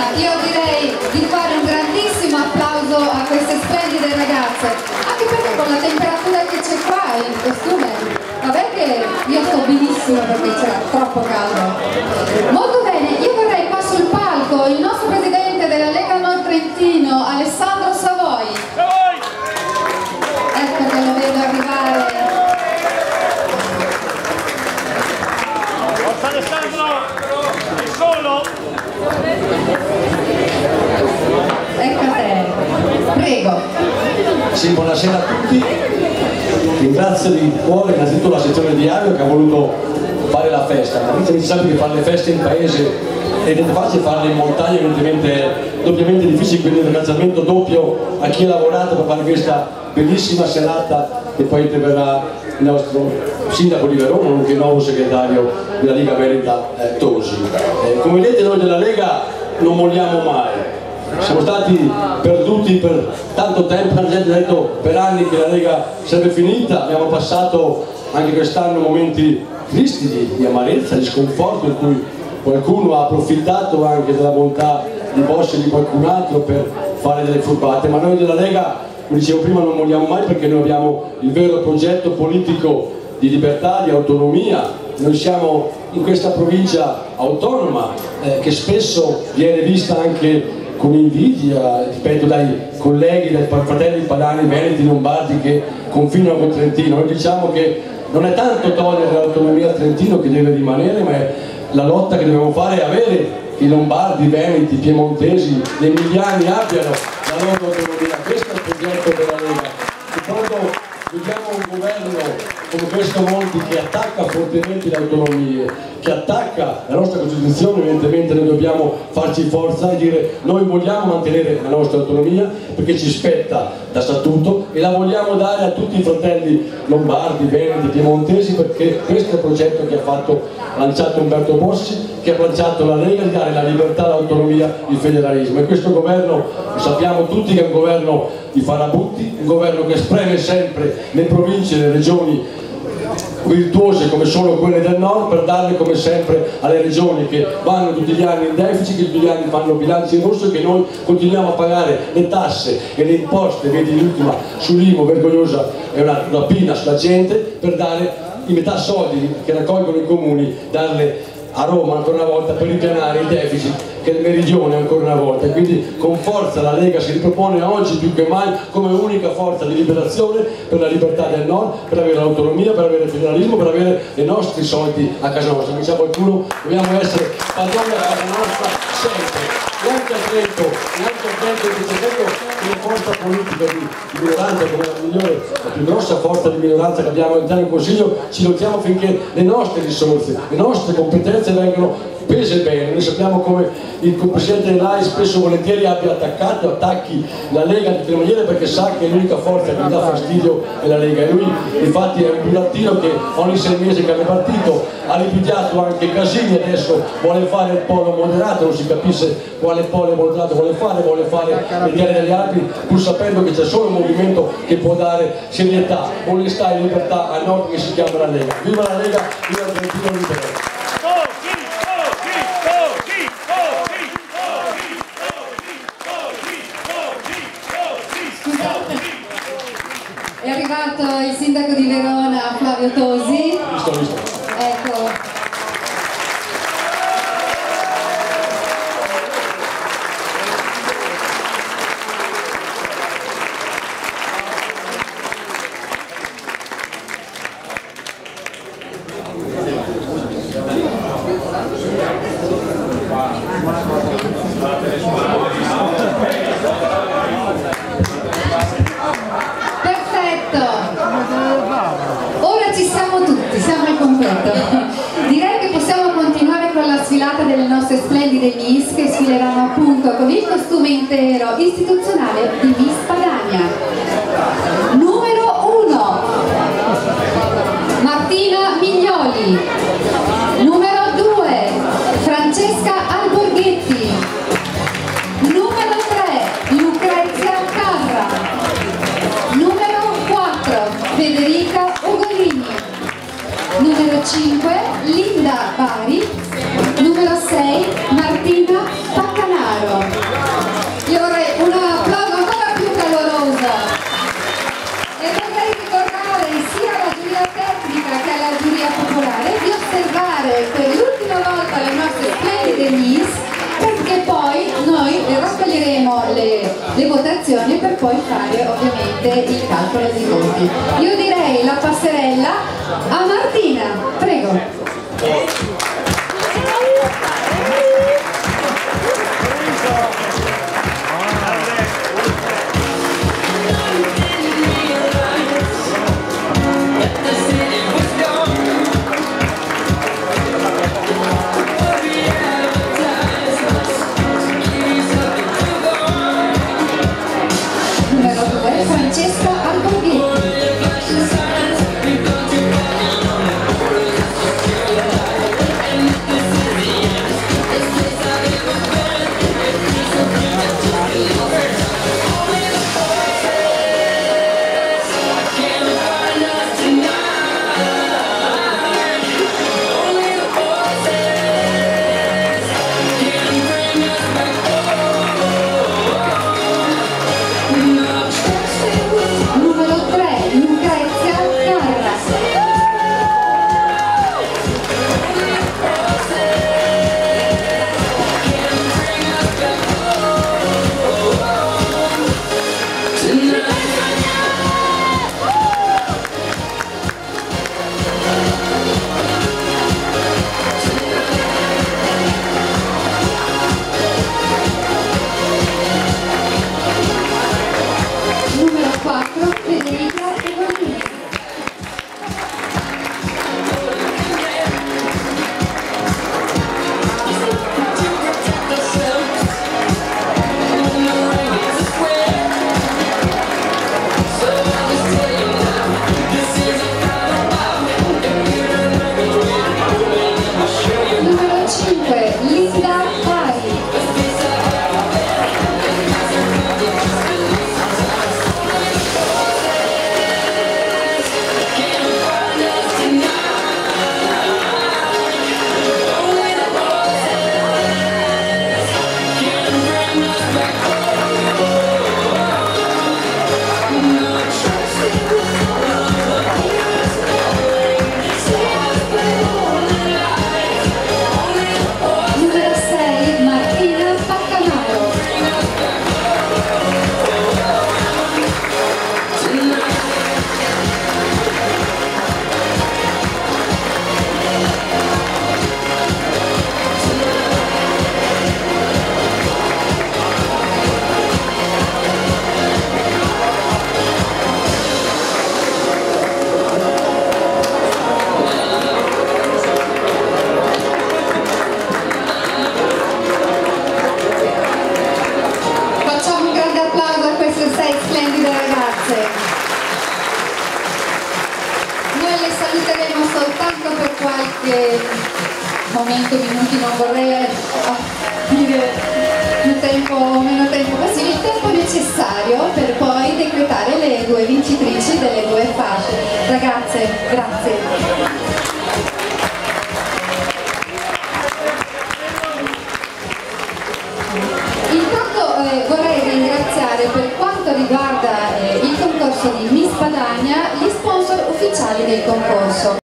io direi di fare un grandissimo applauso a queste splendide ragazze, anche perché con la temperatura che c'è qua il costume, vabbè che io sto benissimo perché c'è troppo caldo. Molto bene, io vorrei qua sul palco il nostro presidente della Lega Nord Trentino, Alessandro Savoi. Ecco che lo vedo arrivare. Forza Alessandro, sei solo? Ecco a te, prego. Sì, buonasera a tutti. Ringrazio di cuore innanzitutto la sezione di Avio che ha voluto fare la festa. Mi sa che fare le feste in paese è facile, farle in montagna evidentemente è doppiamente difficile, quindi un ringraziamento doppio a chi ha lavorato per fare questa bellissima serata e poi interverrà il nostro sindaco di Verona, nonché il nuovo segretario della Lega Veneta Tosi. Come vedete noi della Lega non molliamo mai. Siamo stati perduti per tanto tempo, la gente ha detto per anni che la Lega sarebbe finita, abbiamo passato anche quest'anno momenti tristi di amarezza, di sconforto in cui qualcuno ha approfittato anche della bontà di Bosch e di qualcun altro per fare delle furbate, ma noi della Lega, come dicevo prima, non molliamo mai perché noi abbiamo il vero progetto politico di libertà, di autonomia. Noi siamo in questa provincia autonoma che spesso viene vista anche con invidia, ripeto, dai colleghi, dai fratelli padani, veneti, lombardi che confinano con Trentino. Noi diciamo che non è tanto togliere l'autonomia a Trentino che deve rimanere, ma è la lotta che dobbiamo fare è avere i lombardi, i veneti, i piemontesi, gli emiliani abbiano la loro autonomia. Questo è il progetto della Lega. E quando vediamo un governo come questo Monti che attacca fortemente le autonomie, che attacca la nostra Costituzione, evidentemente noi dobbiamo farci forza e dire noi vogliamo mantenere la nostra autonomia perché ci spetta da statuto e la vogliamo dare a tutti i fratelli lombardi, veneti, piemontesi, perché questo è il progetto che ha lanciato Umberto Bossi, che ha lanciato la Lega, di dare la libertà, l'autonomia, il federalismo. E questo governo, lo sappiamo tutti, che è un governo di farabutti, un governo che spreme sempre le province e le regioni virtuose come sono quelle del nord per darle come sempre alle regioni che vanno tutti gli anni in deficit, che tutti gli anni fanno bilanci in rosso e che noi continuiamo a pagare le tasse e le imposte, vedi l'ultima sull'IMU vergognosa, è una rapina sulla gente, per dare i metà soldi che raccolgono i comuni, darle a Roma ancora una volta per ripianare il deficit che è il meridione ancora una volta. E quindi con forza la Lega si ripropone oggi più che mai come unica forza di liberazione per la libertà del nord, per avere l'autonomia, per avere il federalismo, per avere i nostri soldi a casa nostra. Come diceva qualcuno, dobbiamo essere padroni a casa nostra sempre. Neanche a Trento, come forza politica di minoranza, come la migliore, la più grossa forza di minoranza che abbiamo all'interno del Consiglio, ci lottiamo finché le nostre risorse, le nostre competenze vengono spese bene. Noi sappiamo come il Presidente dell'AI spesso e volentieri abbia attacchi la Lega di tutte le maniere perché sa che l'unica forza che gli dà fastidio è la Lega, e lui infatti è un burattino che ogni 6 mesi cambia partito, ha ripigliato anche Casini, adesso vuole fare il polo moderato, non si capisce quale polo moderato vuole fare le terre degli altri, pur sapendo che c'è solo un movimento che può dare serietà, onestà e libertà al nord che si chiama la Lega. Viva la Lega, viva il Trentino libero! È arrivato il sindaco di Verona, Flavio Tosi. Ecco. Ora ci siamo tutti, siamo al completo. Direi che possiamo continuare con la sfilata delle nostre splendide Miss che sfileranno appunto con il costume intero istituzionale di Miss Padania. Numero 1 Martina Mignoli. Numero 2 Francesca Alborghetti. Numero 3 Lucrezia Carra. Numero 4 Federica Ugolini. Numero 5 Linda Bari. Numero 6 Martina Paccanaro. Paolo. Io vorrei un applauso ancora più caloroso e vorrei ricordare sia alla giuria tecnica che alla giuria popolare di osservare per l'ultima volta le nostre splendide Miss, perché poi noi raccoglieremo le votazioni per poi fare ovviamente il calcolo dei voti. Io direi la passerella a Martina, prego. Francesca Alborghetti. Momento, minuti, non vorrei dire più tempo o meno tempo possibile, il tempo necessario per poi decretare le due vincitrici delle due fasce. Ragazze, grazie. Intanto vorrei ringraziare per quanto riguarda il concorso di Miss Padania gli sponsor ufficiali del concorso.